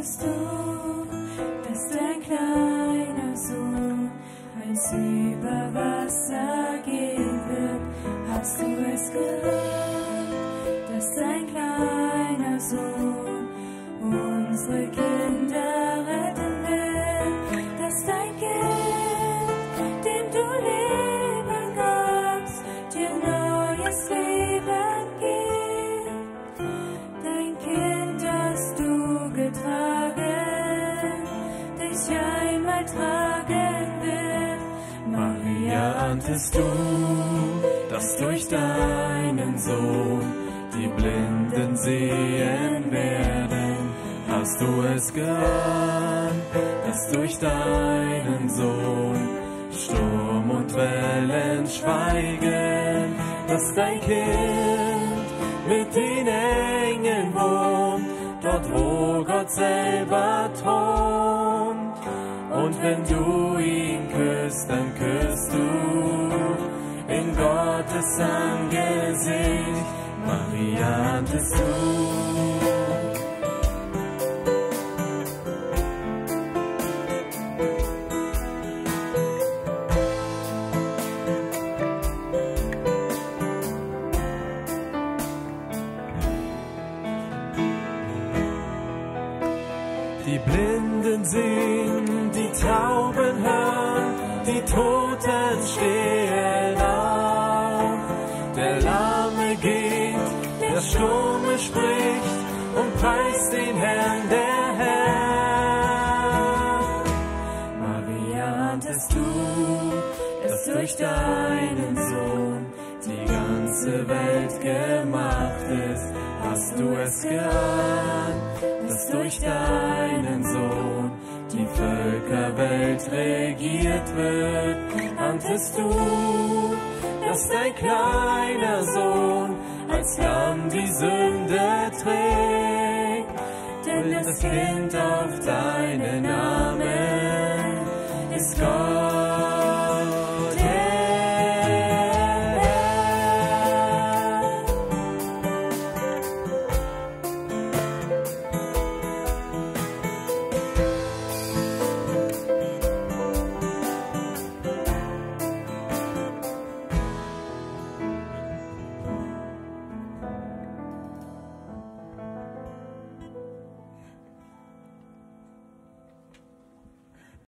ahntest du, dass dein kleiner Sohn einst über Wasser gehen wird? Hast du es gehört, dass dein kleiner Sohn unsere Kinder retten will? Dass dein Kind, dem du Leben gabst, dir neues Leben gibt. Dein Kind, das du getragen, dich einmal tragen wird. Maria, ahntest du, dass durch deinen Sohn die Blinden sehen werden? Hast du es geahnt, dass durch deinen Sohn Sturm und Wellen schweigen? Dass dein Kind mit den Engeln wohnt, dort wo Gott selber thront. Und wenn du ihn küsst, dann küsst du in Gottes Angesicht. Maria, ahntest du? Die Blinden sehen, die Tauben hören, die Toten stehen auf. Der Lahme geht, der Sturme spricht und preist den Herrn, der Herr. Maria, ahntest du, dass durch deinen Sohn die ganze Welt gemacht ist? Hast du es geahnt, dass durch deinen Sohn die Völkerwelt regiert wird? Ahntest du, dass dein kleiner Sohn als Lamm die Sünde trägt? Denn das Kind auf deinen Namen ist Gott.